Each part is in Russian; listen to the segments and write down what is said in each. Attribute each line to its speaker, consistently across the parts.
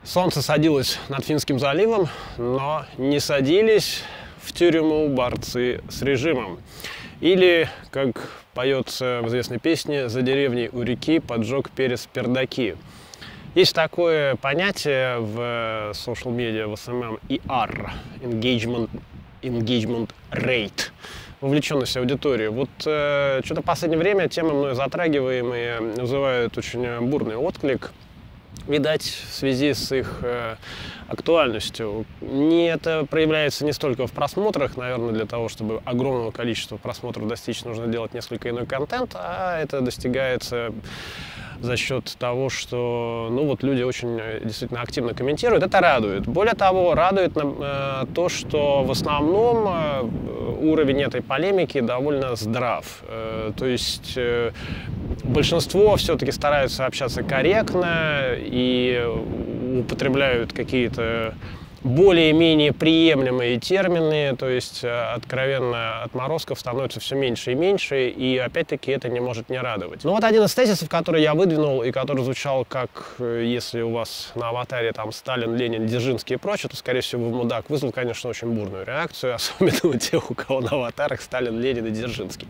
Speaker 1: Солнце садилось над Финским заливом, но не садились в тюрьму борцы с режимом. Или, как поется в известной песне, «За деревней у реки поджег перец пердаки». Есть такое понятие в social media, в СММ, ER, engagement rate, вовлеченность аудитории. Вот что-то в последнее время темы мной затрагиваемые вызывают очень бурный отклик. Видать, в связи с их актуальностью. Это проявляется не столько в просмотрах, наверное, для того, чтобы огромного количества просмотров достичь, нужно делать несколько иной контент, а это достигается за счет того, что люди очень действительно активно комментируют. Это радует. Более того, радует то, что в основном уровень этой полемики довольно здрав. То есть большинство все-таки стараются общаться корректно и употребляют какие-то более-менее приемлемые термины, то есть откровенно отморозков становится все меньше и меньше, и опять-таки это не может не радовать. Но вот один из тезисов, который я выдвинул и который звучал как, если у вас на аватаре там Сталин, Ленин, Дзержинский и прочее, то, скорее всего, вы мудак, вызвал, конечно, очень бурную реакцию, особенно у тех, у кого на аватарах Сталин, Ленин и Дзержинский.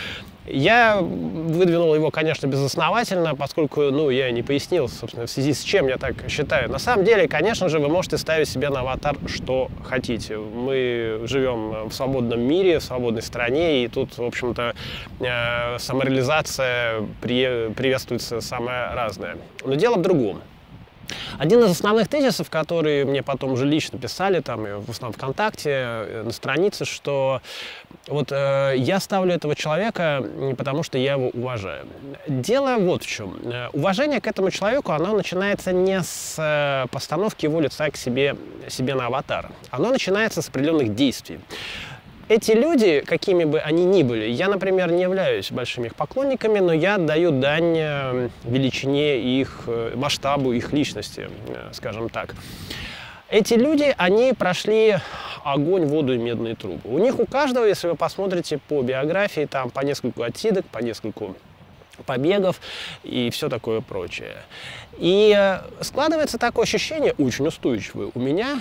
Speaker 1: Я выдвинул его, конечно, безосновательно, поскольку, я не пояснил, собственно, в связи с чем я так считаю. На самом деле, конечно же, вы можете ставить себе на аватар, что хотите. Мы живем в свободном мире, в свободной стране, и тут, в общем-то, самореализация приветствуется самое разное. Но дело в другом. Один из основных тезисов, которые мне потом уже лично писали, там, и в основном ВКонтакте, на странице, что вот я ставлю этого человека не потому, что я его уважаю. Дело вот в чем. Уважение к этому человеку, оно начинается не с постановки его лица к себе на аватар. Оно начинается с определенных действий. Эти люди, какими бы они ни были, я, например, не являюсь большими их поклонниками, но я отдаю дань величине их, масштабу их личности, скажем так. Эти люди, они прошли огонь, воду и медные трубы. У них у каждого, если вы посмотрите по биографии, там по нескольку отсидок, по нескольку побегов и все такое прочее. И складывается такое ощущение, очень устойчивое у меня,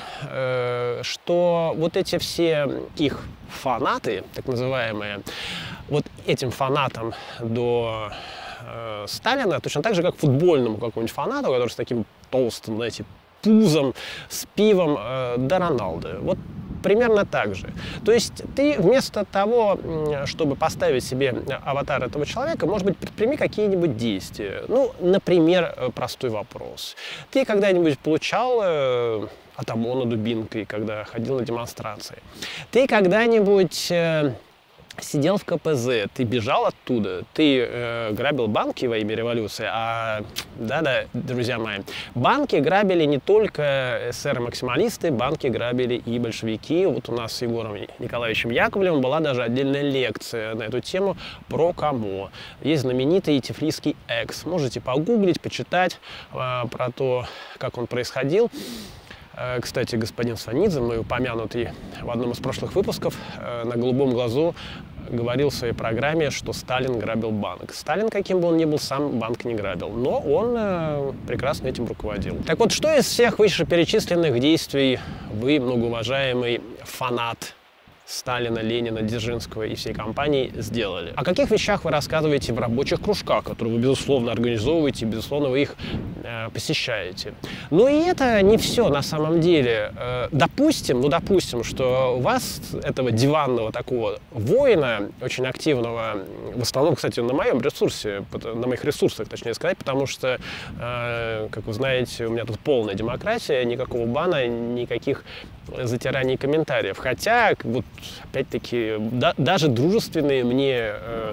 Speaker 1: что вот эти все их фанаты, так называемые, вот этим фанатам до Сталина, точно так же, как футбольному какому-нибудь фанату, который с таким толстым, знаете, пузом, с пивом, до Роналду. Вот примерно так же. То есть ты вместо того, чтобы поставить себе аватар этого человека, может быть, предприми какие-нибудь действия. Например, простой вопрос. Ты когда-нибудь получал от ОМОНа дубинкой, когда ходил на демонстрации? Ты когда-нибудь сидел в КПЗ, ты бежал оттуда, ты грабил банки во имя революции, да-да, друзья мои, банки грабили не только эсеры-максималисты, банки грабили и большевики. Вот у нас с Егором Николаевичем Яковлевым была даже отдельная лекция на эту тему про КАМО. Есть знаменитый Тифлисский Экс. Можете погуглить, почитать про то, как он происходил. Кстати, господин Сванидзе, мой упомянутый в одном из прошлых выпусков, на «Голубом глазу» говорил в своей программе, что Сталин грабил банк. Сталин, каким бы он ни был, сам банк не грабил, но он прекрасно этим руководил. Так вот, что из всех вышеперечисленных действий вы, многоуважаемый фанат Сталина, Ленина, Дзержинского и всей компании сделали? О каких вещах вы рассказываете в рабочих кружках, которые вы, безусловно, организовываете, безусловно, вы их посещаете? Но и это не все на самом деле. Допустим, что у вас, этого диванного такого воина, очень активного, в основном, кстати, на моем ресурсе, на моих ресурсах, точнее сказать, потому что, как вы знаете, у меня тут полная демократия, никакого бана, никаких затираний комментариев. Хотя, вот, опять-таки, даже дружественные мне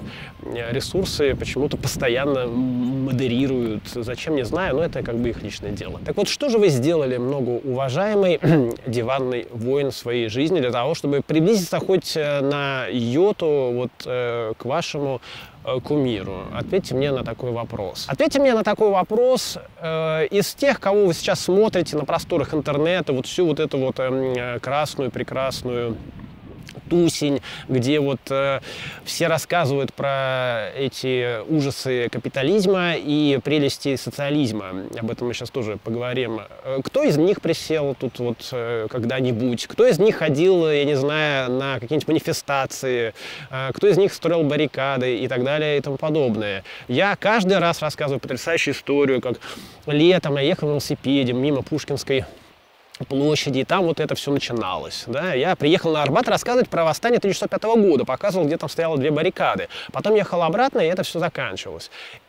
Speaker 1: ресурсы почему-то постоянно модерируют. Зачем, не знаю, но это как бы их личное дело. Так вот, что же вы сделали, многоуважаемый диванный воин в своей жизни для того, чтобы приблизиться хоть на йоту к вашему кумиру? Ответьте мне на такой вопрос. Ответьте мне на такой вопрос из тех, кого вы сейчас смотрите на просторах интернета, вот всю вот эту вот красную, прекрасную «Тусень», где вот все рассказывают про эти ужасы капитализма и прелести социализма. Об этом мы сейчас тоже поговорим. Кто из них присел тут вот когда-нибудь? Кто из них ходил, я не знаю, на какие-нибудь манифестации? Кто из них строил баррикады и так далее и тому подобное? Я каждый раз рассказываю потрясающую историю, как летом я ехал на велосипеде мимо Пушкинской площади, и там вот это все начиналось. Да? Я приехал на Арбат рассказывать про восстание 1905 года, показывал, где там стояло 2 баррикады. Потом ехал обратно, и это все заканчивалось.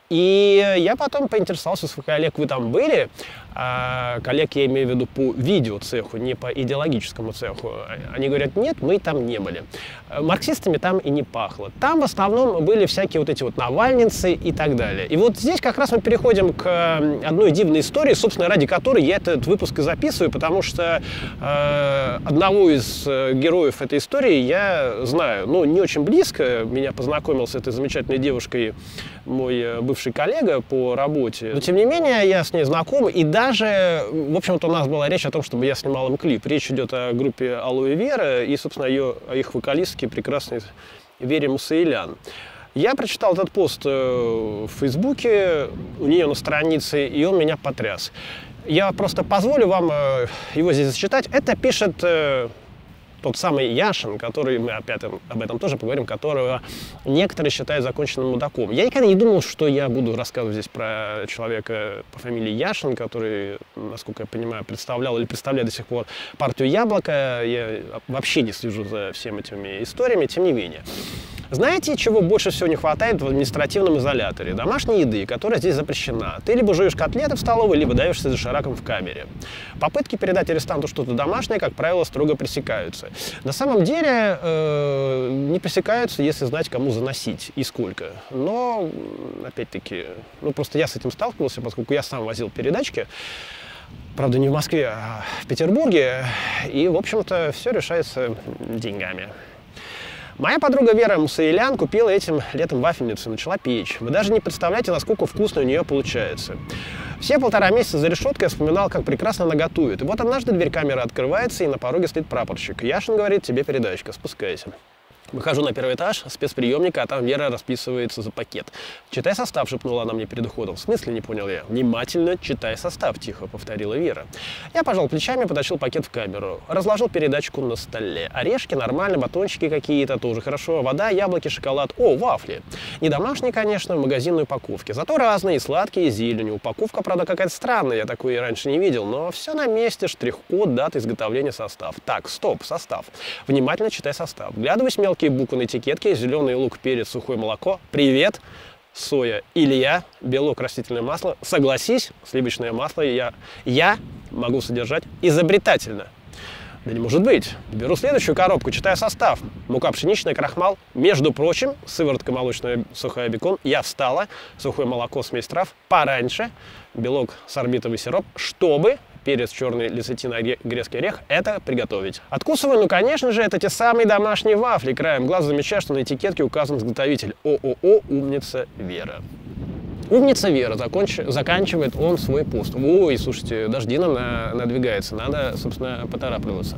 Speaker 1: И я потом поинтересовался у своих коллег, вы там были? Коллег я имею в виду по видеоцеху, не по идеологическому цеху. Они говорят, нет, мы там не были. Марксистами там и не пахло. Там в основном были всякие вот эти вот навальницы и так далее. И вот здесь как раз мы переходим к одной дивной истории, собственно, ради которой я этот выпуск и записываю, потому что одного из героев этой истории я знаю, ну, не очень близко. Меня познакомил с этой замечательной девушкой мой бывший коллега по работе. Но, тем не менее, я с ней знаком, и даже, в общем-то, у нас была речь о том, чтобы я снимал им клип. Речь идет о группе «Алоэ Вера» и, собственно, о их вокалистке, прекрасной Вере Мусаилян. Я прочитал этот пост в Фейсбуке, у нее на странице, и он меня потряс. Я просто позволю вам его здесь зачитать. Это пишет тот самый Яшин, который, мы опять об этом тоже поговорим, которого некоторые считают законченным мудаком. Я никогда не думал, что я буду рассказывать здесь про человека по фамилии Яшин, который, насколько я понимаю, представлял или представляет до сих пор партию «Яблоко». Я вообще не слежу за всеми этими историями, тем не менее. Знаете, чего больше всего не хватает в административном изоляторе? Домашней еды, которая здесь запрещена. Ты либо жуешь котлеты в столовой, либо давишься дошираком в камере. Попытки передать арестанту что-то домашнее, как правило, строго пресекаются. На самом деле не пресекаются, если знать, кому заносить и сколько. Но, опять-таки, ну просто я с этим сталкивался, поскольку я сам возил передачки. Правда, не в Москве, а в Петербурге. И, в общем-то, все решается деньгами. Моя подруга Вера Мусаилян купила этим летом вафельницу и начала печь. Вы даже не представляете, насколько вкусно у нее получается. Все 1,5 месяца за решеткой я вспоминал, как прекрасно она готовит. И вот однажды дверь камеры открывается, и на пороге стоит прапорщик. Яшин говорит, тебе передачка, спускайся. Выхожу на 1-й этаж спецприемника, а там Вера расписывается за пакет. «Читай состав», — шепнула она мне перед уходом. «В смысле?» — не понял я. «Внимательно читай состав», — тихо повторила Вера. Я пожал плечами, потащил пакет в камеру. Разложил передачку на столе. Орешки нормально, батончики какие-то тоже хорошо. Вода, яблоки, шоколад. О, вафли. Не домашние, конечно, в магазинной упаковке. Зато разные, сладкие, с зеленью. Упаковка, правда, какая-то странная, я такой раньше не видел. Но все на месте, штрих-код, дата изготовления, состав. Так, стоп, состав. Внимательно читай состав. Вглядывайся, мелкие буквы на этикетке: зеленый лук, перец, сухое молоко. Привет, соя, Илья, белок, растительное масло. Согласись, сливочное масло я могу содержать изобретательно. Да не может быть. Беру следующую коробку, читаю состав. Мука пшеничная, крахмал. Между прочим, сыворотка молочная, сухая, бекон. Я встала. Сухое молоко, смесь трав. Пораньше. Белок, сорбитовый сироп. Чтобы перец черный, лецитин, грецкий орех это приготовить. Откусываю, ну конечно же, это те самые домашние вафли. Краем глаза замечаю, что на этикетке указан изготовитель. ООО «Умница Вера». «Умница Вера», заканчивает он свой пост. Ой, слушайте, дождина надвигается, надо, собственно, поторапливаться.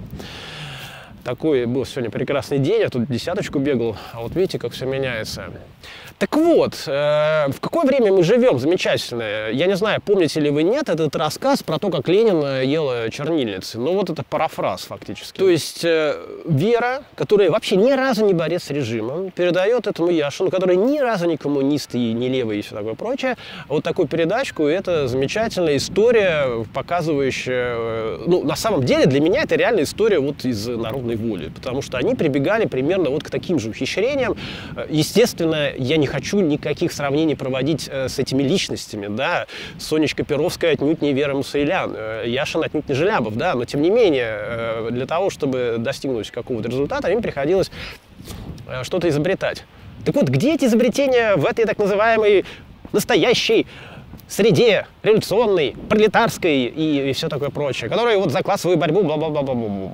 Speaker 1: Такой был сегодня прекрасный день, я тут десяточку бегал, а вот видите, как все меняется. Так вот, в какое время мы живем замечательное? Я не знаю, помните ли вы, нет, этот рассказ про то, как Ленин ела чернильницы. Ну вот это парафраз фактически. То есть Вера, которая вообще ни разу не борец с режимом, передает этому Яшину, который ни разу не коммунист и не левый и все такое прочее, вот такую передачку, и это замечательная история, показывающая, ну на самом деле для меня это реальная история вот из народной воли, потому что они прибегали примерно вот к таким же ухищрениям. Естественно, я не хочу никаких сравнений проводить с этими личностями, да. Сонечка Перовская отнюдь не Вера Мусаилян, Яшин отнюдь не Желябов, да, но тем не менее, для того, чтобы достигнуть какого-то результата, им приходилось что-то изобретать. Так вот, где эти изобретения в этой так называемой настоящей среде, революционной, пролетарской и все такое прочее, которые вот за классовую борьбу, бла-бла-бла-бла-бла-бла.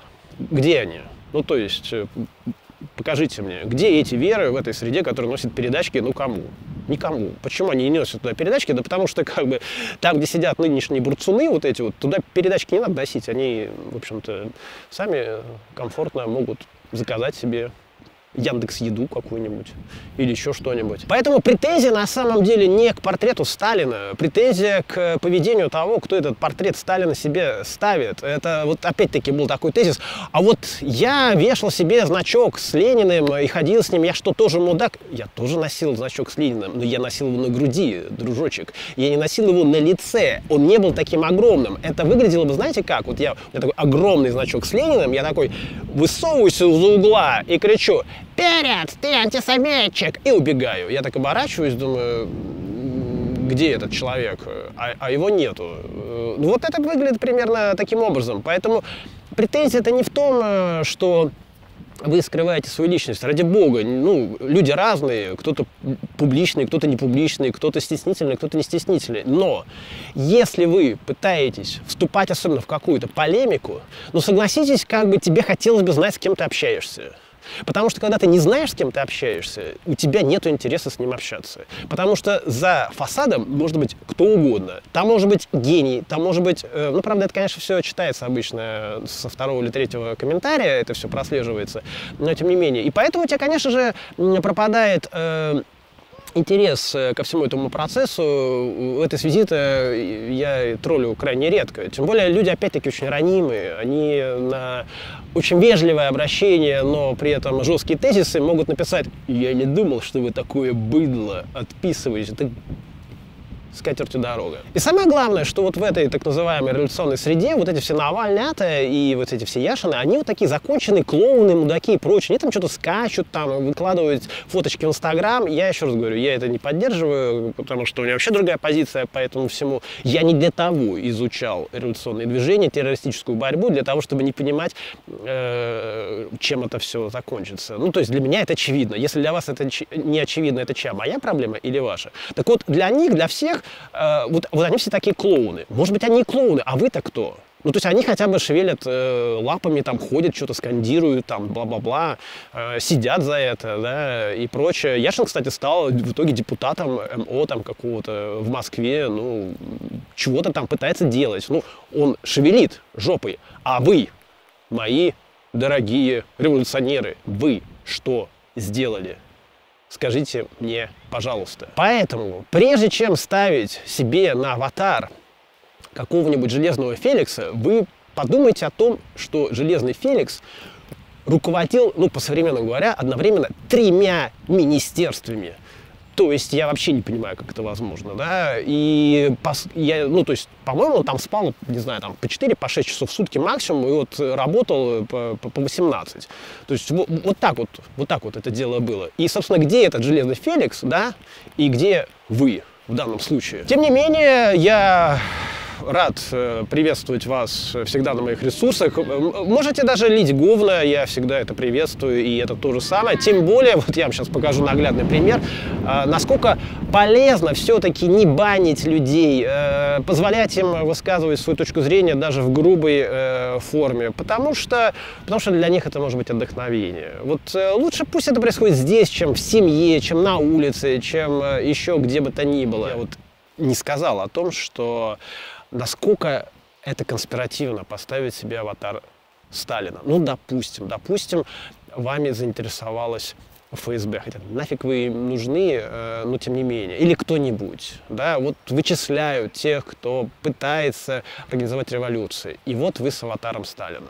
Speaker 1: Где они? Ну, то есть, покажите мне, где эти Веры в этой среде, которые носят передачки, ну, кому? Никому. Почему они не носят туда передачки? Да потому что, как бы, там, где сидят нынешние бурцуны, вот эти вот, туда передачки не надо носить. Они, в общем-то, сами комфортно могут заказать себе Яндекс.Еду какую-нибудь или еще что-нибудь. Поэтому претензия на самом деле не к портрету Сталина, претензия к поведению того, кто этот портрет Сталина себе ставит. Это вот опять-таки был такой тезис. А вот я вешал себе значок с Лениным и ходил с ним, я что, тоже мудак? Я тоже носил значок с Лениным, но я носил его на груди, дружочек. Я не носил его на лице, он не был таким огромным. Это выглядело бы, знаете как? Вот у меня такой огромный значок с Лениным, я такой высовываюсь из-за угла и кричу: «Перец, ты антисоветчик!» И убегаю. Я так оборачиваюсь, думаю, где этот человек? А его нету. Ну, вот это выглядит примерно таким образом. Поэтому претензия-то не в том, что вы скрываете свою личность. Ради бога, ну, люди разные. Кто-то публичный, кто-то не публичный, кто-то стеснительный, кто-то не стеснительный. Но если вы пытаетесь вступать особенно в какую-то полемику, ну, согласитесь, как бы тебе хотелось бы знать, с кем ты общаешься. Потому что когда ты не знаешь, с кем ты общаешься, у тебя нет интереса с ним общаться. Потому что за фасадом может быть кто угодно. Там может быть гений, там может быть... ну, правда, это, конечно, все читается обычно со второго или третьего комментария, это все прослеживается, но тем не менее. И поэтому у тебя, конечно же, пропадает... интерес ко всему этому процессу. В этой связи-то я троллю крайне редко. Тем более люди, опять-таки, очень ранимые. Они на очень вежливое обращение, но при этом жесткие тезисы могут написать: «Я не думал, что вы такое быдло, отписываетесь». С катертью дорога. И самое главное, что вот в этой так называемой революционной среде вот эти все Навальнята и вот эти все Яшины, они вот такие законченные клоуны, мудаки и прочее. Они там что-то скачут, там, выкладывают фоточки в Инстаграм. Я еще раз говорю, я это не поддерживаю, потому что у меня вообще другая позиция по этому всему. Я не для того изучал революционные движения, террористическую борьбу, для того, чтобы не понимать, чем это все закончится. Ну, то есть для меня это очевидно. Если для вас это не очевидно, это чья? Моя проблема или ваша? Так вот, для них, для всех, вот они все такие клоуны. Может быть, они и клоуны, а вы-то кто? Ну, то есть они хотя бы шевелят лапами, там, ходят, что-то скандируют, там, бла-бла-бла, сидят за это, да, и прочее. Яшин, кстати, стал в итоге депутатом МО там какого-то в Москве, ну, чего-то там пытается делать. Ну, он шевелит жопой. А вы, мои дорогие революционеры, вы что сделали? Скажите мне, пожалуйста. Поэтому, прежде чем ставить себе на аватар какого-нибудь Железного Феликса, вы подумайте о том, что Железный Феликс руководил, ну, по-современному говоря, одновременно 3 министерствами. То есть я вообще не понимаю, как это возможно, да, и ну, то есть, по-моему, он там спал, не знаю, там по 4-6 часов в сутки максимум, и вот работал по 18. То есть вот так вот это дело было. И, собственно, где этот Железный Феликс, да, и где вы в данном случае? Тем не менее, я рад приветствовать вас всегда на моих ресурсах. Можете даже лить говна, я всегда это приветствую, и это то же самое. Тем более, вот я вам сейчас покажу наглядный пример, насколько полезно все-таки не банить людей, позволять им высказывать свою точку зрения даже в грубой форме, потому что для них это может быть отдохновение. Вот лучше пусть это происходит здесь, чем в семье, чем на улице, чем еще где бы то ни было. Я вот не сказал о том, что насколько это конспиративно поставить себе аватар Сталина. Ну, допустим, вами заинтересовалась ФСБ, хотя нафиг вы им нужны, но тем не менее, или кто-нибудь, да, вот вычисляют тех, кто пытается организовать революцию, и вот вы с аватаром Сталина.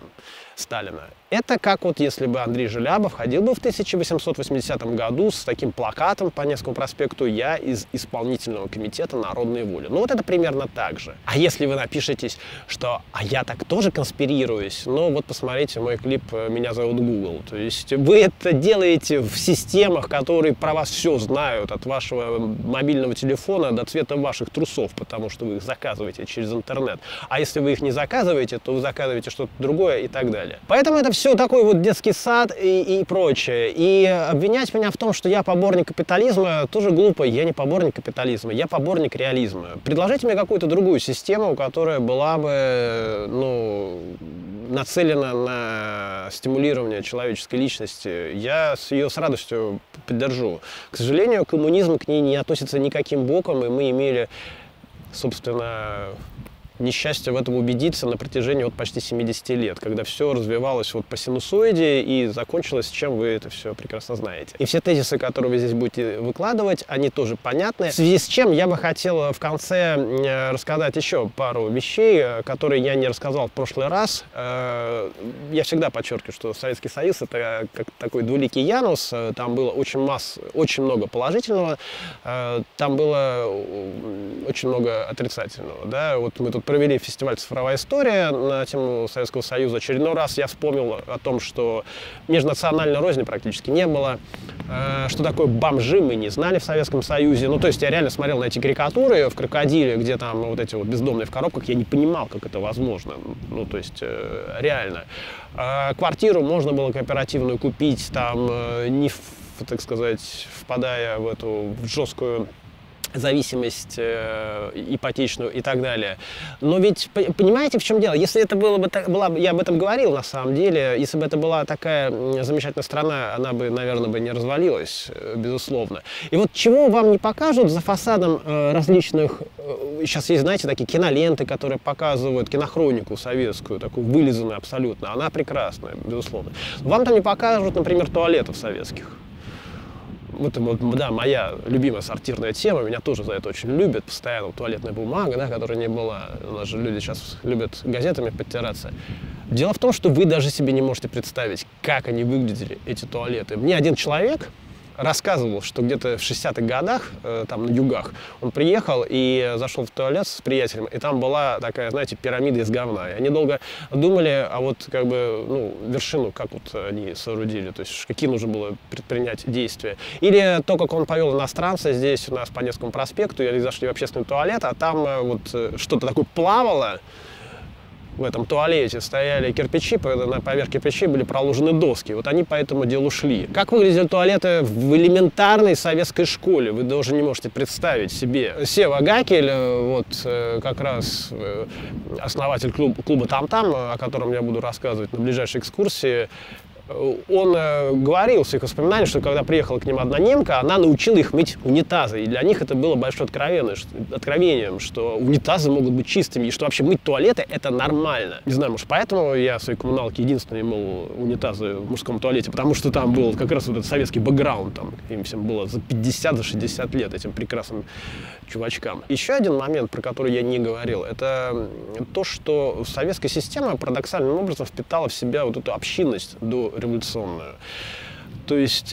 Speaker 1: Это как вот если бы Андрей Желябов ходил бы в 1880 году с таким плакатом по Невскому проспекту: «Я из исполнительного комитета народной воли». Ну вот это примерно так же. А если вы напишетесь, что «а я так тоже конспирируюсь», ну вот посмотрите мой клип «Меня зовут Google». То есть вы это делаете в системах, которые про вас все знают, от вашего мобильного телефона до цвета ваших трусов, потому что вы их заказываете через интернет. А если вы их не заказываете, то вы заказываете что-то другое и так далее. Поэтому это все такой вот детский сад и прочее. И обвинять меня в том, что я поборник капитализма, тоже глупо. Я не поборник капитализма, я поборник реализма. Предложите мне какую-то другую систему, которая была бы, ну, нацелена на стимулирование человеческой личности. Я ее с радостью поддержу. К сожалению, коммунизм к ней не относится никаким боком, и мы имели, собственно, несчастье в этом убедиться на протяжении вот почти 70 лет, когда все развивалось вот по синусоиде и закончилось, чем вы это все прекрасно знаете. И все тезисы, которые вы здесь будете выкладывать, они тоже понятны. В связи с чем я бы хотел в конце рассказать еще пару вещей, которые я не рассказал в прошлый раз. Я всегда подчеркиваю, что Советский Союз — это как такой двуликий Янус. Там было очень много положительного, там было очень много отрицательного. Да? Вот мы тут провели фестиваль «Цифровая история» на тему Советского Союза. Очередной раз я вспомнил о том, что межнациональной розни практически не было, что такое бомжи мы не знали в Советском Союзе. Ну, то есть я реально смотрел на эти карикатуры в «Крокодиле», где там вот эти вот бездомные в коробках, я не понимал, как это возможно. Ну, то есть реально. Квартиру можно было кооперативную купить, там, не, так сказать, впадая в жесткую зависимость ипотечную и так далее. Но ведь понимаете, в чем дело? Если это было бы я об этом говорил на самом деле, если бы это была такая замечательная страна, она бы, наверное, не развалилась, безусловно. И вот чего вам не покажут за фасадом различных, сейчас есть, знаете, такие киноленты, которые показывают кинохронику советскую, такую вылизанную абсолютно, она прекрасная, безусловно. Вам там не покажут, например, туалетов советских. Это вот, да, моя любимая сортирная тема, меня тоже за это очень любят, постоянно туалетная бумага, да, которая не была, у нас же люди сейчас любят газетами подтираться. Дело в том, что вы даже себе не можете представить, как они выглядели, эти туалеты. Мне один человек рассказывал, что где-то в 60-х годах, там на югах, он приехал и зашел в туалет с приятелем, и там была такая, знаете, пирамида из говна. И они долго думали, а вот как бы, ну, вершину, как вот они соорудили, то есть какие нужно было предпринять действия. Или то, как он повел иностранца здесь у нас по Невскому проспекту, и они зашли в общественный туалет, а там вот что-то такое плавало. В этом туалете стояли кирпичи, поверх кирпичей были проложены доски. Вот они по этому делу шли. Как выглядели туалеты в элементарной советской школе? Вы даже не можете представить себе. Сева Гакель, вот как раз основатель клуба «Там-там», о котором я буду рассказывать на ближайшей экскурсии, он говорил в своих воспоминаниях, что когда приехала к ним одна немка, она научила их мыть унитазы. И для них это было большое откровением, что унитазы могут быть чистыми, и что вообще мыть туалеты — это нормально. Не знаю, может, поэтому я в своей коммуналке единственный мыл унитазы в мужском туалете, потому что там был как раз вот этот советский бэкграунд, там им всем было за 50, за 60 лет, этим прекрасным чувачкам. Еще один момент, про который я не говорил, это то, что советская система парадоксальным образом впитала в себя вот эту общинность дореволюционную. То есть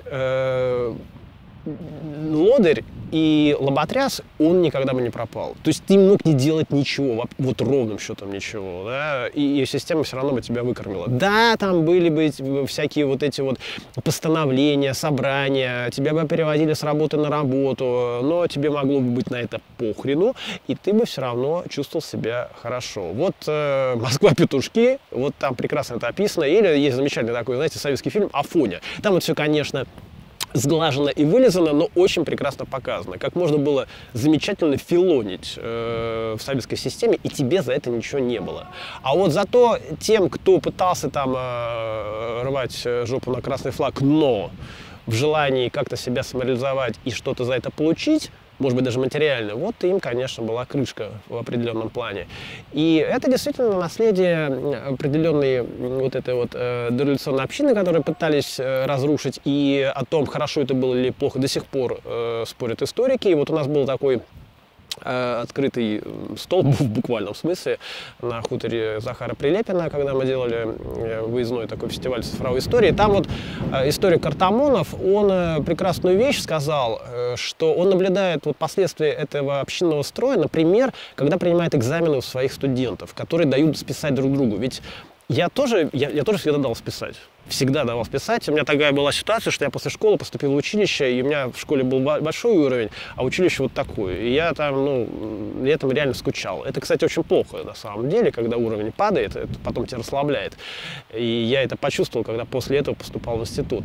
Speaker 1: лодырь и лоботряс, он никогда бы не пропал. То есть ты не мог не делать ничего, вот ровным счетом ничего, да, и система все равно бы тебя выкормила. Да, там были бы всякие вот эти вот постановления, собрания, тебя бы переводили с работы на работу, но тебе могло бы быть на это похрену, и ты бы все равно чувствовал себя хорошо. Вот «Москва-петушки», вот там прекрасно это описано, или есть замечательный такой, знаете, советский фильм «Афоня». Там вот все, конечно, сглажено и вылизано, но очень прекрасно показано. Как можно было замечательно филонить в советской системе, и тебе за это ничего не было. А вот зато тем, кто пытался там рвать жопу на красный флаг, но в желании как-то себя самореализовать и что-то за это получить, может быть, даже материально, вот им, конечно, была крышка в определенном плане. И это действительно наследие определенной вот этой вот дореволюционной общины, которую пытались разрушить, и о том, хорошо это было или плохо, до сих пор спорят историки. И вот у нас был такой открытый столб в буквальном смысле на хуторе Захара Прилепина, когда мы делали выездной такой фестиваль цифровой истории. Там вот историк Артамонов, он прекрасную вещь сказал, что он наблюдает вот последствия этого общинного строя, например, когда принимает экзамены у своих студентов, которые дают списать друг другу. Ведь я тоже всегда дал списать. Всегда давал списать. У меня такая была ситуация, что я после школы поступил в училище, и у меня в школе был большой уровень, а училище вот такое. И я там, ну, этому реально скучал. Это, кстати, очень плохо на самом деле, когда уровень падает, это потом тебя расслабляет. И я это почувствовал, когда после этого поступал в институт.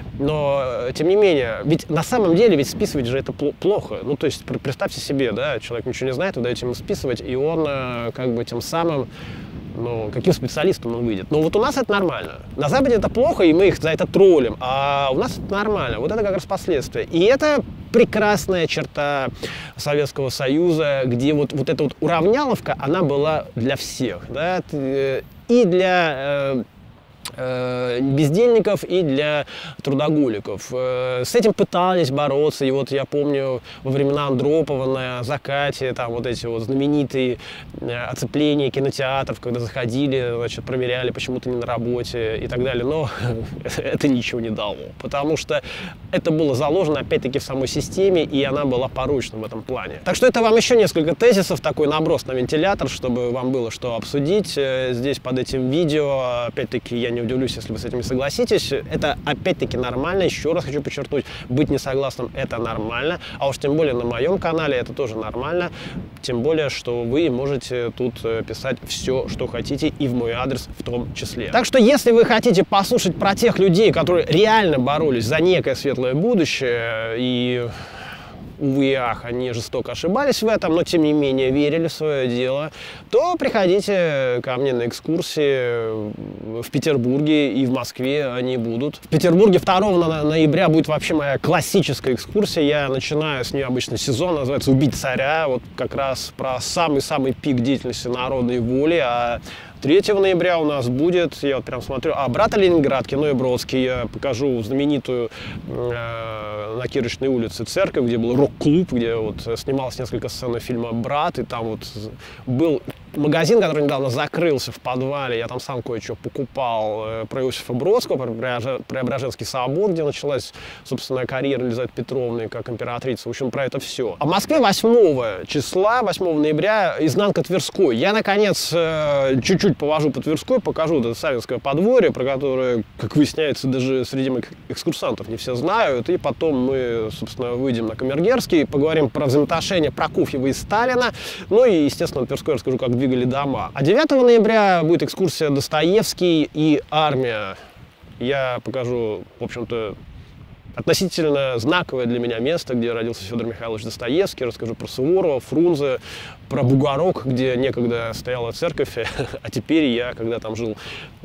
Speaker 1: Но, тем не менее, ведь на самом деле, ведь списывать же это плохо. Ну, то есть, представьте себе, да, человек ничего не знает, вы даете ему списывать, и он, как бы, тем самым, ну, каким специалистом он выйдет. Но вот у нас это нормально. На Западе это плохо, и мы их за это троллим. А у нас это нормально. Вот это как раз последствия. И это прекрасная черта Советского Союза, где вот эта вот уравняловка, она была для всех, да, и для бездельников, и для трудоголиков. С этим пытались бороться, и вот я помню во времена Андропова на закате, там вот эти вот знаменитые оцепления кинотеатров, когда заходили, значит, проверяли, почему ты не на работе и так далее, но это ничего не дало, потому что это было заложено опять-таки в самой системе, и она была порочна в этом плане. Так что это вам еще несколько тезисов, такой наброс на вентилятор, чтобы вам было что обсудить здесь под этим видео. Опять-таки я не удивлюсь, если вы с этим не согласитесь. Это опять-таки нормально. Еще раз хочу подчеркнуть, быть несогласным — это нормально. А уж тем более на моем канале это тоже нормально. Тем более, что вы можете тут писать все, что хотите, и в мой адрес в том числе. Так что, если вы хотите послушать про тех людей, которые реально боролись за некое светлое будущее, и увы и ах, они жестоко ошибались в этом, но тем не менее верили в свое дело, то приходите ко мне на экскурсии в Петербурге, и в Москве они будут. В Петербурге 2 ноября будет вообще моя классическая экскурсия. Я начинаю с нее обычно сезон, называется «Убить царя», вот как раз про самый-самый пик деятельности народной воли. А 3 ноября у нас будет, я вот прям смотрю, «Брата Ленинград», кино и Бродский. Я покажу знаменитую на Кирочной улице церковь, где был рок-клуб, где вот снималось несколько сцен фильма «Брат», и там вот был магазин, который недавно закрылся в подвале. Я там сам кое-что покупал про Иосифа Бродского, про Преображенский собор, где началась, собственно, карьера Елизаветы Петровны как императрицы. В общем, про это все. А в Москве 8 числа, 8 ноября, «Изнанка Тверской». Я, наконец, чуть-чуть повожу по Тверской, покажу это Савинское подворье, про которое, как выясняется, даже среди моих экскурсантов не все знают. И потом мы, собственно, выйдем на Камергерский, поговорим про взаимоотношения Прокофьева и Сталина. Ну и, естественно, на Тверской расскажу, как двигали дома. А 9 ноября будет экскурсия «Достоевский и армия». Я покажу, в общем-то, относительно знаковое для меня место, где родился Федор Михайлович Достоевский. Расскажу про Суворова, Фрунзе, про Бугорок, где некогда стояла церковь, а теперь я, когда там жил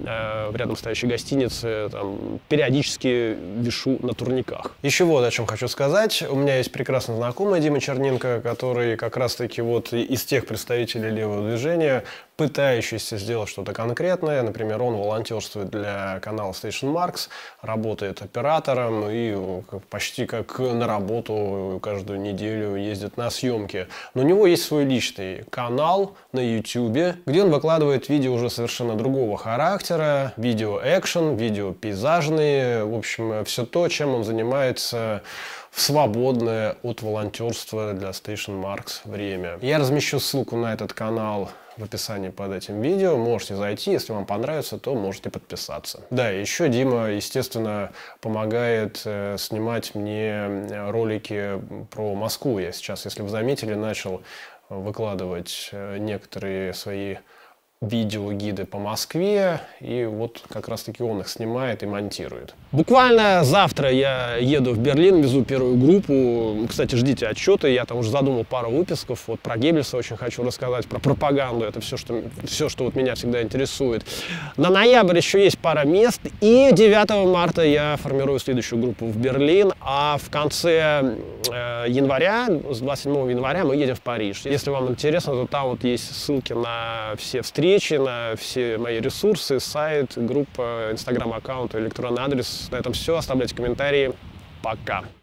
Speaker 1: в рядом стоящей гостинице, там периодически вишу на турниках. Еще вот о чем хочу сказать. У меня есть прекрасный знакомый Дима Черненко, который как раз-таки вот из тех представителей левого движения, пытающийся сделать что-то конкретное. Например, он волонтерствует для канала Station Marks, работает оператором и почти как на работу каждую неделю ездит на съемки. Но у него есть свой личный канал на YouTube, где он выкладывает видео уже совершенно другого характера, видео экшен, видео пейзажные, в общем, все то, чем он занимается в свободное от волонтерства для Station Marks время. Я размещу ссылку на этот канал в описании под этим видео. Можете зайти, если вам понравится, то можете подписаться. Да, еще Дима, естественно, помогает снимать мне ролики про Москву. Я сейчас, если вы заметили, начал выкладывать некоторые свои видеогиды по Москве, и вот как раз-таки он их снимает и монтирует. Буквально завтра я еду в Берлин, везу первую группу. Кстати, ждите отчеты, я там уже задумал пару выпусков. Вот про Геббельса очень хочу рассказать, про пропаганду, это все, что вот меня всегда интересует. На ноябрь еще есть пара мест, и 9 марта я формирую следующую группу в Берлин, а в конце января, с 27 января мы едем в Париж. Если вам интересно, то там вот есть ссылки на все встречи, на все мои ресурсы, сайт, группа, инстаграм-аккаунт, электронный адрес. На этом все. Оставляйте комментарии. Пока.